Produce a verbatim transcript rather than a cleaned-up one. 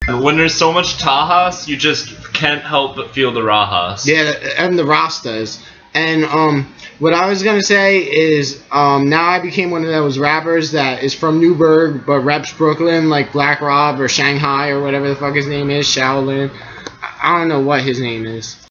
When there's so much Tajas, you just can't help but feel the Rajas. Yeah, and the Rastas. And um, what I was gonna say is um, now I became one of those rappers that is from Newburgh but reps Brooklyn, like Black Rob or Shanghai or whatever the fuck his name is, Shaolin. I don't know what his name is.